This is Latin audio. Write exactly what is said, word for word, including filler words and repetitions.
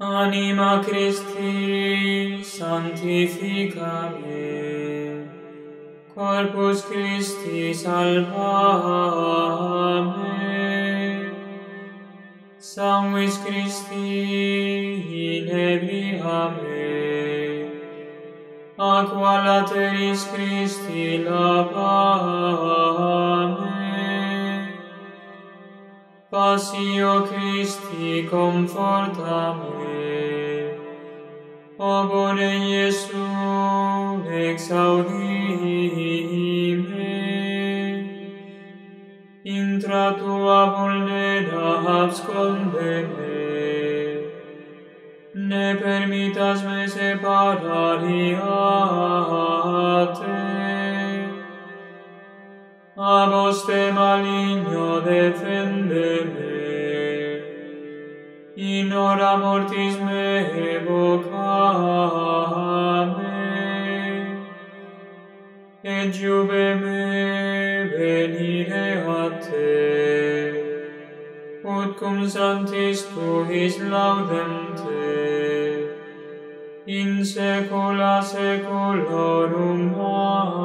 Anima Christi sanctifica me, Corpus Christi salva me, Sanguis Christi inebria me, Aqua lateris Christi lava me, Passio Christi conforta me, O bone Iesu exaudi me, intra tua vulnera absconde me, ne permittas me separari a te, a voste maligno defende me, in hora mortis me evoca me, et giube me venire a te, ut cum sanctis tuis laudem te, in saecula saeculorum. Amen.